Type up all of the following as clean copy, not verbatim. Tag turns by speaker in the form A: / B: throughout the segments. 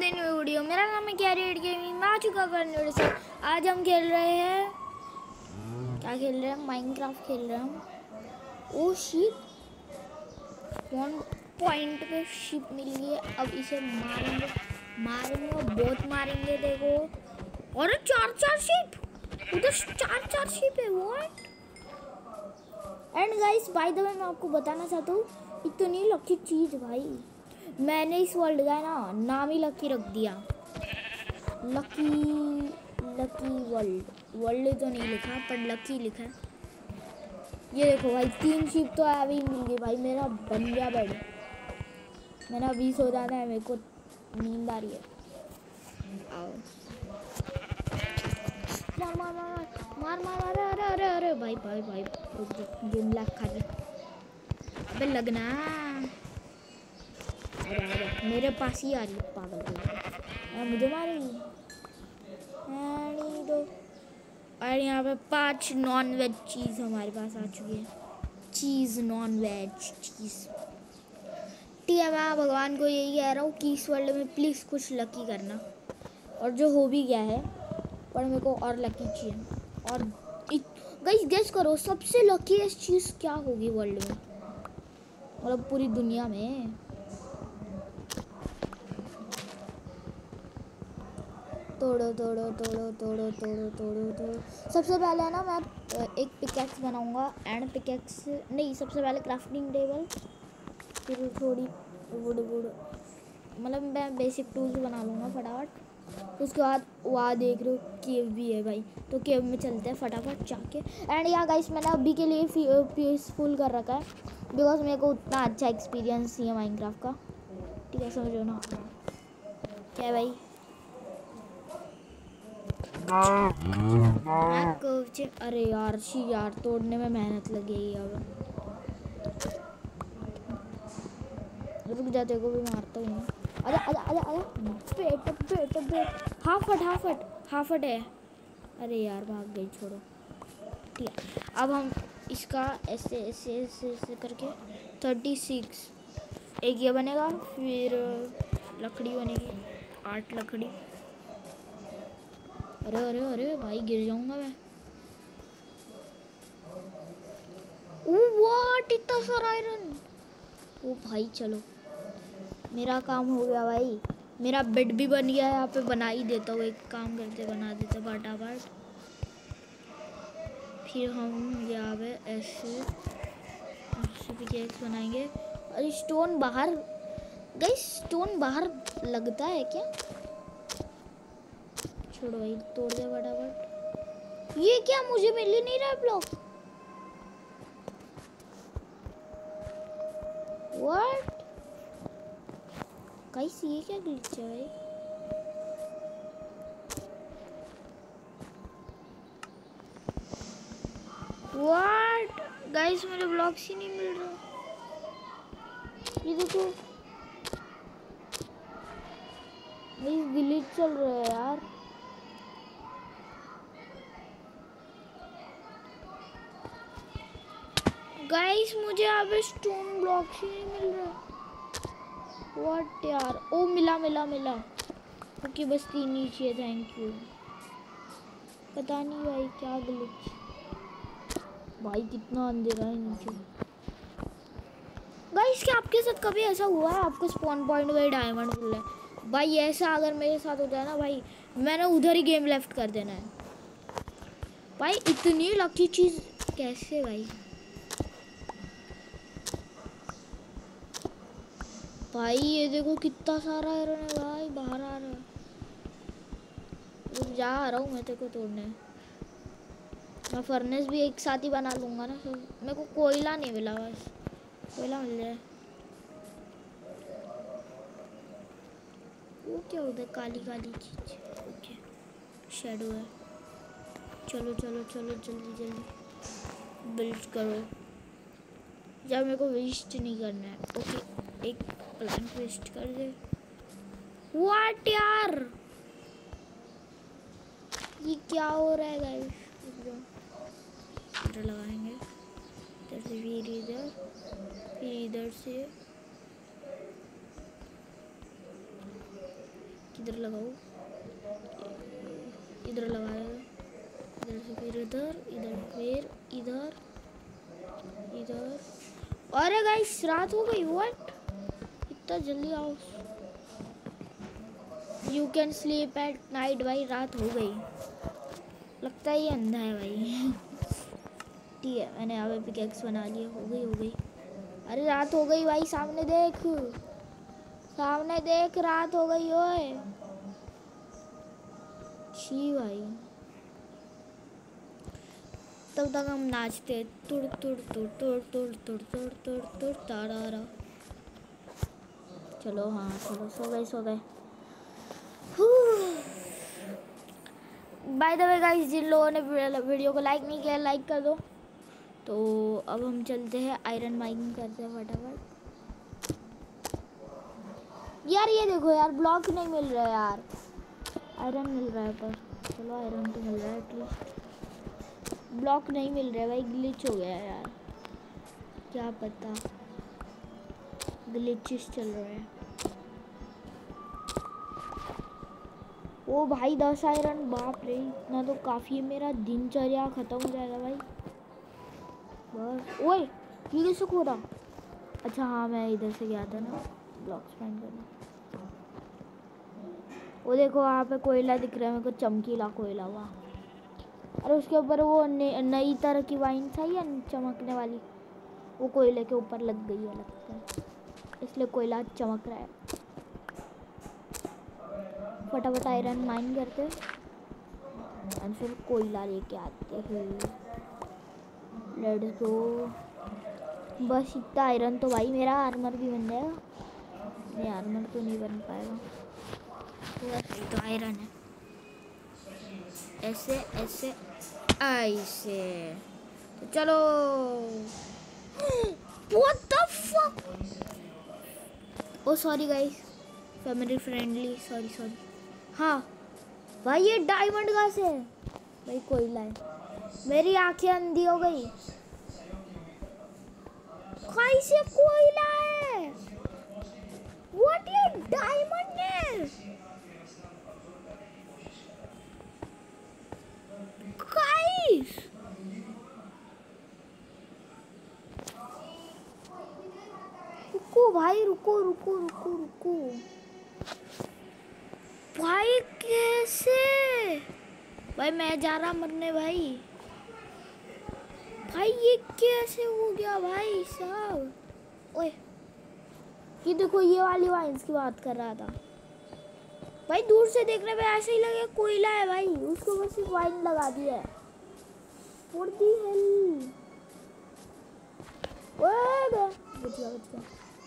A: The new video. मेरा नाम है कैरियर गेमिंग। मैं आ चुका करने से। आज हम खेल रहे हैं, क्या खेल रहे हैं? माइनक्राफ्ट खेल रहे हैं हम। ओ शिप, स्पॉन पॉइंट पे शिप मिल गई है। अब इसे मारेंगे मारेंगे और बहुत मारेंगे। देखो, और 4 शिप, उधर 4 शिप है। What? And guys, by the way मैं आपको बताना चाहता हूँ, इतनी लकी चीज़ भाई, मैंने इस वर्ल्ड का नाम ही लकी रख दिया। Lucky lucky world. वर्ल्ड तो नहीं लिखा पर लकी लिखा है। ये देखो भाई, 3 शिप तो अभी मिल गई भाई। मेरा बन गया बेड। मैंने अभी सो जाना है, मेरे को नींद आ रही है। आओ, मार मार मार मार मार मार। अरे अरे अरे भाई भाई भाई, गेम लैग खा रही। अबे लगना, अरे मेरे पास ही आ रही है पागल। मुझे मारेगी। दो। और यहाँ पे 5 नॉन वेज चीज़ हमारे पास आ चुकी है। Cheese, non veg cheese. ठीक है, मैं भगवान को यही कह रहा हूँ कि इस वर्ल्ड में प्लीज़ कुछ लकी करना। और जो हो भी गया है, पर मेरे को और लकी चाहिए। और गाइस गेस करो, सबसे लकीएस्ट चीज़ क्या होगी वर्ल्ड में, मतलब पूरी दुनिया में? तोड़ो तोड़ो तोड़ो तोड़ो तोड़ो तोड़ो तोड़ो। सबसे पहले ना मैं एक पिकैक्स बनाऊंगा। एंड पिकैक्स नहीं, सबसे पहले क्राफ्टिंग टेबल, फिर थोड़ी वुड वुड, मतलब मैं बेसिक टूल्स बना लूँगा फटाफट। उसके बाद वहाँ देख रहे हो केव भी है भाई, तो केव में चलते हैं फटाफट जाके। एंड या गाइस, मैंने अभी के लिए पीसफुल कर रखा है, बिकॉज मेरे को उतना अच्छा एक्सपीरियंस नहीं है माइनक्राफ्ट का। ठीक है, समझो ना क्या है भाई? अरे यार यार, तोड़ने में मेहनत लगेगी। अब रुक जाते को भी मारता हूँ। आजा आजा आजा आजा। बेट हाफ हट है। अरे यार भाग गई, छोड़ो। ठीक है, अब हम इसका ऐसे ऐसे ऐसे ऐसे करके 36 एक ये बनेगा। फिर लकड़ी बनेगी 8 लकड़ी। अरे अरे अरे भाई, गिर जाऊंगा मैं। व्हाट, इतना सारा आयरन! ओ भाई चलो, मेरा काम हो गया भाई। मेरा बेड भी बन गया है। यहाँ पे बना ही देता हूँ, एक काम करते बना देते फटाफट। फिर हम यहाँ पे ऐसे पिकेक्स बनाएंगे। अरे स्टोन बाहर, गाइस स्टोन बाहर लगता है क्या? छोड़ो भाई, तोड़ दे फटाफट। ये क्या, मुझे मिल ही नहीं रहा ब्लॉक। व्हाट गाइस, ये क्या ग्लिच है भाई? व्हाट गाइस, मुझे ब्लॉक्स ही नहीं मिल रहा। ये देखो, ग्लिच चल रहा है यार। गाइस मुझे यहाँ पे स्टोन ब्लॉक्स ही नहीं मिल रहा। व्हाट यार? ओ मिला मिला मिला। ओके, बस 3 ही चाहिए। Thank you. पता नहीं भाई क्या ग्लिच। भाई कितना अंधेरा है नीचे। गाइस, क्या आपके साथ कभी ऐसा हुआ है आपको स्पॉन पॉइंट में डायमंड मिल रहा है? भाई ऐसा अगर मेरे साथ हो जाए ना भाई, मैंने उधर ही गेम लेफ्ट कर देना है। भाई इतनी लकी चीज़ कैसे भाई? भाई ये देखो कितना सारा आयरन है भाई, बाहर आ रहा है। रुक जा, आ रहा हूँ मैं तेरे को तोड़ने। मैं फर्नेस भी एक साथ ही बना लूँगा ना। सब मेरे को कोयला नहीं मिला, बस कोयला मिल जाए। वो क्या होता है, काली काली चीज? ओके, शेडो है। चलो चलो चलो, जल्दी जल्दी बिल्ड करो। जब मेरे को वेस्ट नहीं करना है। ओके, एक प्लांट वेस्ट कर दे। व्हाट यार, ये क्या हो रहा है गाइस? इधर लगाएंगे, इधर से फिर इधर, फिर इधर से। इधर लगाओ, इधर लगाया, इधर से फिर इधर, इधर फिर इधर, इधर। अरे गाइस रात हो गई। व्हाट, इतना जल्दी आओ। You can sleep at night. भाई रात हो गई, लगता है ये अंधा है भाई। ठीक है, मैंने यहाँ पे पिकेक्स बना लिया। हो गई, हो गई। अरे रात हो गई भाई, सामने देख, सामने देख, रात हो गई। ओए छी भाई। तब तक हम नाचते, तुड़ तुड़ तुड़ तुड़ तुड़ तुड़ तुड़ तुड़ तुड़ तारा। चलो हाँ चलो, सो गए सो गए। बाय द वे गाइस, जिन लोगों ने वीडियो को लाइक नहीं किया लाइक कर दो। तो अब हम चलते हैं आयरन माइनिंग करते हैं फटाफट। यार ये देखो यार, ब्लॉक नहीं मिल रहा है यार, आयरन मिल रहा है पर चलो आयरन तो मिल रहा है एटलीस्ट। ब्लॉक नहीं मिल रहा है भाई, ग्लिच हो गया है यार, क्या पता ग्लिचेस चल रहे हैं। ओ भाई 10 आयरन, बाप रे, इतना तो काफ़ी है, मेरा दिनचर्या ख़त्म हो जाएगा भाई बस। ओए ये कैसे खोदा? अच्छा हाँ, मैं इधर से गया था ना ब्लॉक्स फाइंड करने। वो देखो वहाँ पे कोयला दिख रहा है मेरे को, चमकीला कोयला हुआ। अरे उसके ऊपर वो नई तरह की वाइन आई है चमकने वाली, वो कोयले के ऊपर लग गई है लगता है, इसलिए कोयला चमक रहा है। फटाफट आयरन माइन करते और फिर कोयला लेके आते हैं। Let's go. बस इतना आयरन तो भाई मेरा आर्मर भी बन जाएगा। नहीं आर्मर तो नहीं बन पाएगा, तो आयरन है। ऐसे ऐसे ऐसे तो चलो। What the fuck? Oh sorry guys, family friendly, sorry sorry. हाँ भाई ये डायमंड कहाँ से है? भाई कोयला है, मेरी आंखें अंधी हो गई। कैसे कोयला है? व्हाट, ये डायमंड है? गाइस रुको भाई, रुको रुको रुको रुको भाई, कैसे? भाई मैं जा रहा मरने भाई। भाई ये कैसे हो गया भाई साहब? ओए ये देखो, ये वाली वाइन्स की बात कर रहा था भाई। दूर से देखने पे ऐसे ही लगे कोयला है भाई, उसको बस एक वाइन लगा दिया है। What the hell? ओए बच गया।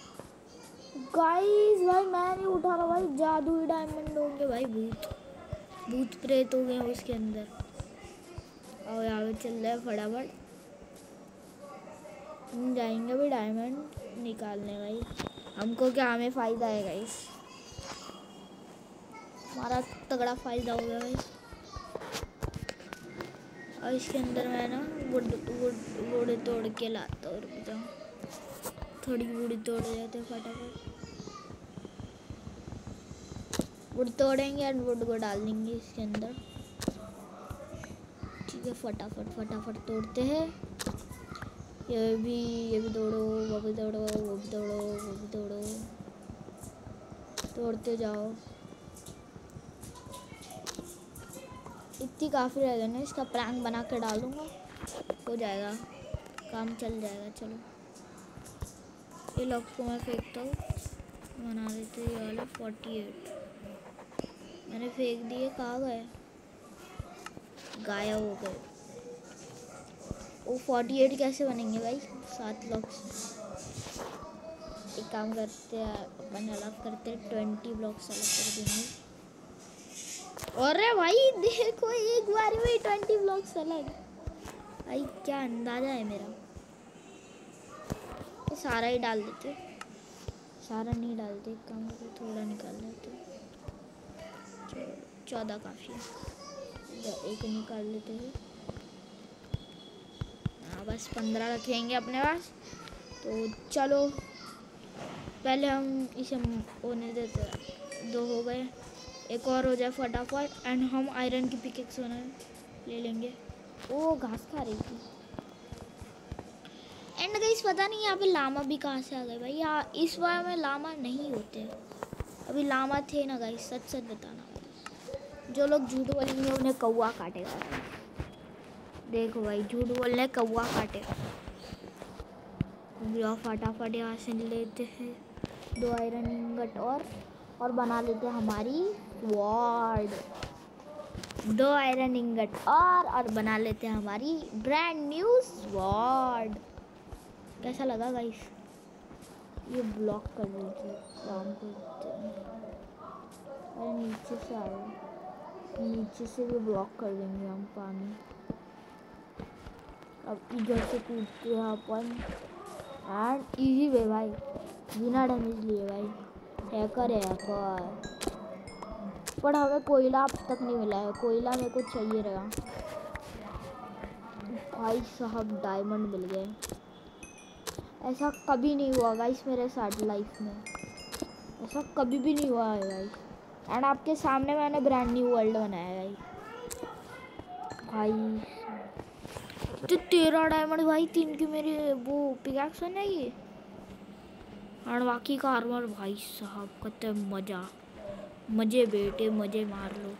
A: गाइस भाई मैं नहीं उठा रहा भाई, जादुई डायमंड होंगे भाई, भूत प्रेत हो गए उसके अंदर। और यहाँ पे चल रहा है फटाफट, हम जाएंगे भी डायमंड निकालने भाई। हमको क्या, हमें फ़ायदा है गाइस, हमारा तगड़ा फ़ायदा हो गया भाई। और इसके अंदर मैं ना वुड तोड़ के लाता हूँ, रुक जाओ, थोड़ी वुड तोड़ जाते फटाफट। वुड तोड़ेंगे और वुड को डाल देंगे इसके अंदर। ठीक है, फटाफट फटाफट तोड़ते हैं। ये भी तोड़ो, वो भी तोड़ो, वो भी तोड़ो, वो भी तोड़ो, तोड़ते जाओ। इतनी काफ़ी रह गए ना, इसका प्रैंक बना कर डाल दूँगा, हो जाएगा, काम चल जाएगा। चलो ये लॉक को मैं फेंकता हूँ, बना देते ये वाला 48। मैंने फेंक दिए, कहाँ गए? गायब हो गए। वो 48 कैसे बनेंगे भाई? 7 ब्लॉक्स। एक काम करते हैं, अपन अलग करते हैं, 20 ब्लॉक्स अलग कर देंगे। अरे भाई देखो, एक बार में 20 ब्लॉक्स अलग। भाई क्या अंदाजा है मेरा। तो सारा ही डाल देते, सारा नहीं डालते, एक काम करते थोड़ा निकाल लेते। 14 काफ़ी है, एक निकाल लेते हैं। हाँ बस 15 रखेंगे अपने पास। तो चलो पहले हम इसे होने देते हैं। 2 हो गए, एक और हो जाए फटाफट एंड हम आयरन की पिकेक्स बना ले लेंगे। ओ घास खा रही थी। एंड गाइस पता नहीं यहाँ पे लामा भी कहाँ से आ गए भाई। यहाँ इस बार में लामा नहीं होते, अभी लामा थे ना गाइस, सच सच बताना भाई। जो लोग झूठ बोलेंगे उन्हें कौवा काटेगा भाई। देखो भाई झूठ बोलने कौवा काटेगा। या फटाफट यहाँ से लेते हैं 2 आयरन इंगट और बना लेते हैं हमारी स्वॉर्ड। 2 आयरन इंगट और बना लेते हैं हमारी ब्रांड न्यू स्वॉर्ड। कैसा लगा गाइस? ये ब्लॉक कर रही थी काम करते हैं। अरे नीचे से आया, नीचे से भी ब्लॉक कर देंगे हम पानी। अब इधर से कूदते हैं अपन एंड इजी वे भाई, बिना डैमेज लिए भाई। हैकर है हैकर। पर हमें कोयला अब तक नहीं मिला है, कोयला मेरे को चाहिए रहेगा भाई साहब। डायमंड मिल गए, ऐसा कभी नहीं हुआ गाइस मेरे साथ लाइफ में, ऐसा कभी भी नहीं हुआ है गाइस। एंड आपके सामने मैंने ब्रांड न्यू वर्ल्ड बनाया है भाई। तो 13 डायमंड भाई, 3 की मेरी वो पिकैक्स है ना ये, और बाकी का आर्मर भाई साहब कते मजा, मजे बेटे मजे मार लो।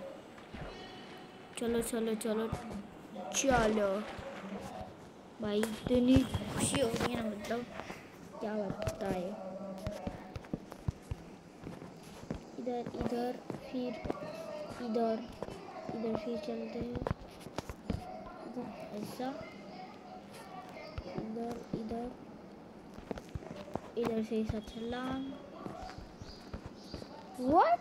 A: चलो चलो चलो चलो भाई, इतनी खुशी हो रही है ना, मतलब क्या लगता है। इधर इधर फिर इधर, इधर फिर चलते हैं, इधर ऐसा, इधर इधर, इधर से ऐसा छलांग। व्हाट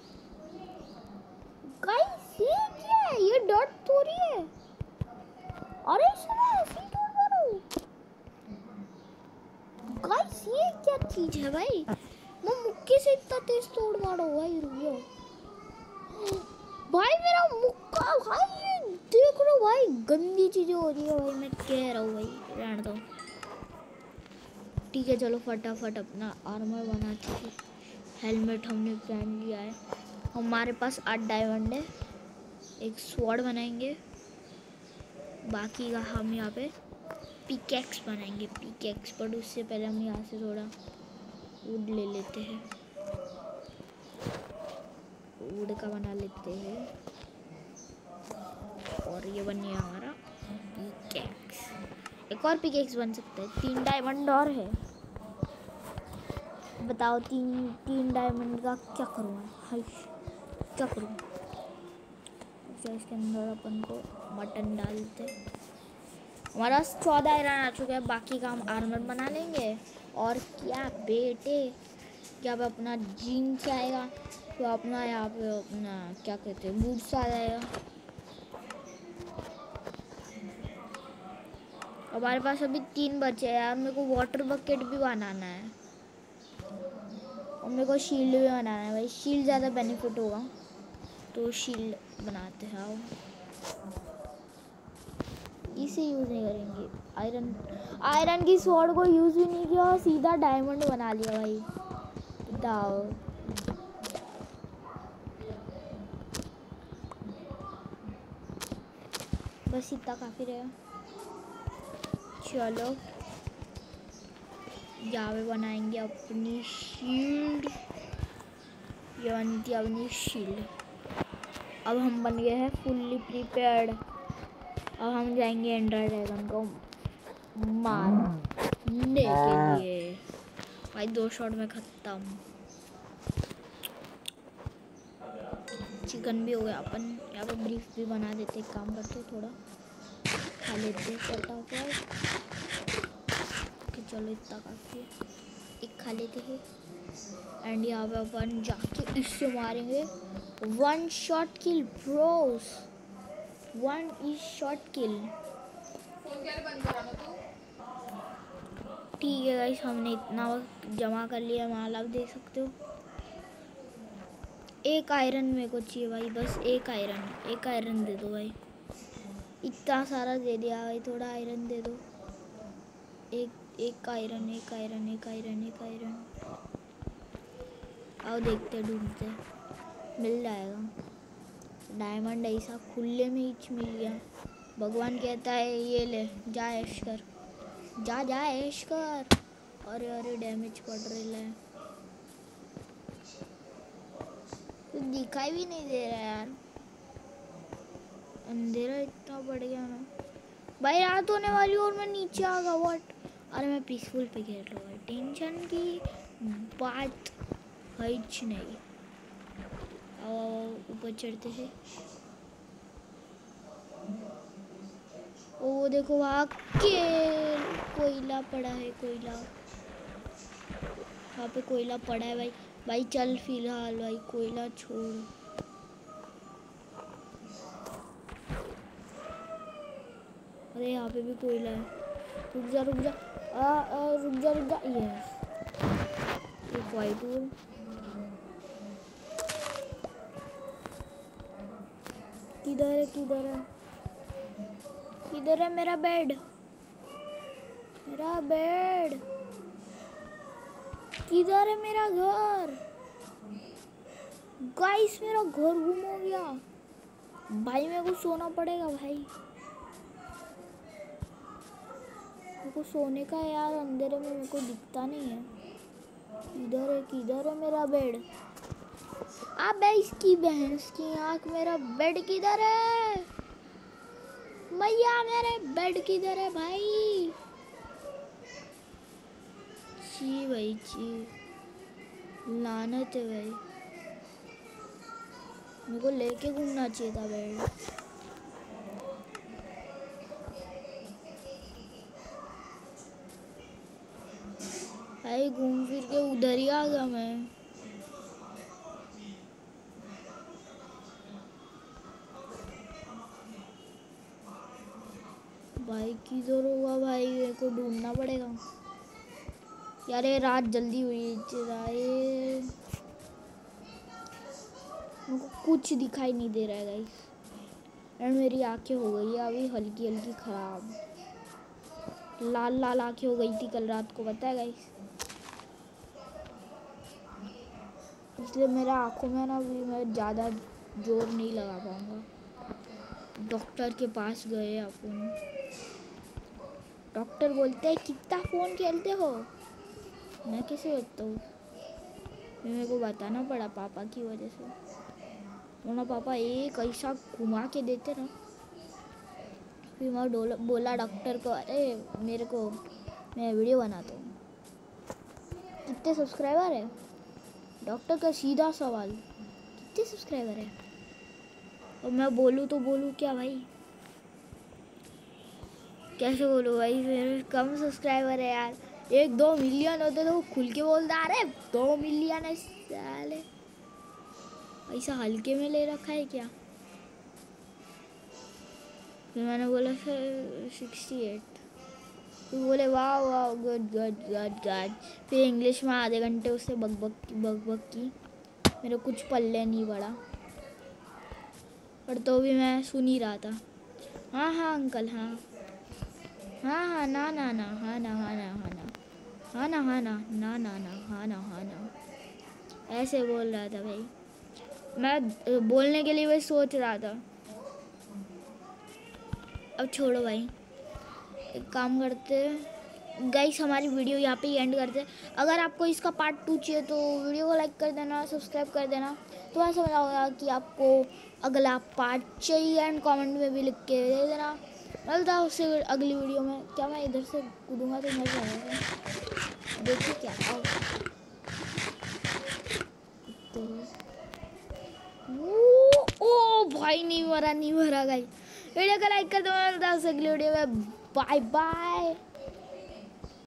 A: गाइस, ये क्या है? ये डॉट थोड़ी है। अरे सुनो, ऐसे ही तोड़ मारो गाइस। ये क्या चीज है भाई? मैं मुक्के से इतना तेज तोड़ मारो भाई। रुको भाई, मेरा मुक्का भाई, ये देख लो भाई, गंदी चीजें हो रही है भाई। मैं कह रहा हूँ भाई, रहने दो। ठीक है चलो फटाफट अपना आर्मर बनाते हैं। हेलमेट हमने पहन लिया है। हमारे पास 8 डायमंड है। एक स्वॉर्ड बनाएंगे, बाकी का हम यहाँ पे पिकैक्स बनाएंगे। पिकैक्स पर उससे पहले हम यहाँ से थोड़ा वुड ले लेते हैं, वुड का बना लेते हैं। और ये बन गया हमारा पिकैक्स। एक और पिकैक्स बन सकता है। 3 डायमंड और है। बताओ 3 डायमंड का क्या करूँ हाय, क्या करूँ? इसके अंदर अपन को मटन डालते। हमारा 14 आयरन आ चुका है, बाकी का हम आर्मर बना लेंगे। और क्या बेटे, क्या अपना जीन्स आएगा, तो अपना यहाँ पे अपना क्या कहते हैं बूट्स आ जाएगा। हमारे पास अभी 3 बचे हैं यार। मेरे को वाटर बकेट भी बनाना है और मेरे को शील्ड भी बनाना है भाई। शील्ड ज़्यादा बेनिफिट होगा तो शील्ड बनाते हैं। आओ, इसे यूज़ नहीं करेंगे। आयरन की स्वॉर्ड को यूज़ भी नहीं किया और सीधा डायमंड बना लिया भाई। बताओ बस इतना काफ़ी रहेगा। चलो यहाँ पे बनाएंगे अपनी शील्ड। ये बनती है अपनी शील्ड। अब हम बन गए हैं फुल्ली प्रिपेयर्ड। अब हम जाएंगे एंडर ड्रैगन को मारने के लिए भाई। 2 शॉट में खत्म। चिकन भी हो गया। अपन यहाँ पे ब्रीफ भी बना देते। काम करते थोड़ा खा लेते फटाफट। चलो इतना काफ़ी है, एक खा लेते हैं। एंड यहाँ पे अपन जाके इससे मारेंगे 1 shot kill bros. 1 is shot kill. ठीक है गाइस, हमने इतना जमा कर लिया माल, आप देख सकते हो। एक आयरन मेरे को चाहिए भाई, बस एक आयरन दे दो भाई। इतना सारा दे दिया भाई, थोड़ा आयरन दे दो। एक आयरन आओ देखते ढूंढते। मिल जाएगा। डायमंड ऐसा खुले में ही मिल गया। भगवान कहता है ये ले, जा ऐश कर, जा जा ऐश कर। अरे अरे डैमेज पड़ रहा है, कुछ दिखाई भी नहीं दे रहा यार, अंधेरा इतना बढ़ गया ना भाई। रात होने वाली और मैं नीचे आ गया। व्हाट? अरे मैं पीसफुल पे खेल रहा हूँ, टेंशन की बात है ही नहीं। ऊपर चढ़ते हैं। ओ देखो वहाँ के कोयला पड़ा है, कोयला, वहाँ पे कोयला पड़ा है भाई। भाई चल फिलहाल भाई कोयला छोड़। अरे यहाँ पे भी कोयला है। रुक जा रुक जा, रुक जा रुक जा। यस, एक वाइट वूल। किधर है किधर है किधर है मेरा बेड, मेरा बेड किधर है? मेरा घर गाइस, मेरा घर गुम हो गया भाई। मेरे को सोना पड़ेगा भाई, मेरे को सोने का यार। अंधेरे में मेरे को दिखता नहीं है। किधर है मेरा बेड? अबे इसकी भैंस की आँख, मेरा बेड किधर है मैया? मेरे बेड किधर है भाई? ची भाई ची, लानत है भाई। मेरे को लेके घूमना चाहिए था बेड। भाई घूम फिर के उधर ही आ गया मैं। भाई किधर होगा भाई? मेरे को ढूंढना पड़ेगा यार। ये रात जल्दी हुई मेरे को कुछ दिखाई नहीं दे रहा है गाइस। एंड मेरी आंखें हो गई है अभी हल्की हल्की खराब, लाल लाल आंखें हो गई थी कल रात को, पता है गाइस। इसलिए मेरे आँखों में ना अभी मैं ज़्यादा जोर नहीं लगा पाऊँगा। डॉक्टर के पास गए अपन, डॉक्टर बोलते हैं कितना फ़ोन खेलते हो? मैं कैसे बता हूँ? मेरे को बताना पड़ा पापा की वजह से, वरना पापा एक ऐसा घुमा के देते ना। फिर मैं बोला डॉक्टर को, अरे मेरे को, मैं वीडियो बनाता हूँ, कितने सब्सक्राइबर है? डॉक्टर का सीधा सवाल, कितने सब्सक्राइबर है? और मैं बोलूँ तो बोलूँ क्या भाई? कैसे बोलूँ भाई? मेरे कम सब्सक्राइबर है यार। 1-2 मिलियन होते तो खुल के बोलता, अरे 2 मिलियन है साले। ऐसा हल्के में ले रखा है क्या? फिर मैंने बोला फिर 68। फिर बोले वाह वाह गुड गुड गुड गुड। फिर इंग्लिश में आधे घंटे उससे बक की। मेरे कुछ पल्ले नहीं पड़ा, पर तो भी मैं सुन ही रहा था। हाँ हाँ अंकल, हाँ हाँ हाँ, ना ना ना, हाँ ना हाँ ना हाँ ना, हाँ ना हाँ ना, ना ना ना, हाँ ना हाँ ना, ऐसे बोल रहा था भाई। मैं बोलने के लिए वही सोच रहा था। अब छोड़ो भाई, एक काम करते गाइस, हमारी वीडियो यहाँ पे ही एंड करते हैं। अगर आपको इसका पार्ट 2 चाहिए तो वीडियो को लाइक कर देना, सब्सक्राइब कर देना, तो मैं समझ आऊँगा कि आपको अगला पार्ट चाहिए। एंड कमेंट में भी लिख के दे देना। मिलता है उससे अगली वीडियो में। क्या मैं इधर से कूदूँगा तो मजा आएगा? देखिए क्या ओ भाई, नहीं मरा गाइस। वीडियो को लाइक कर दो। मिलता है उससे अगली वीडियो में। Bye bye.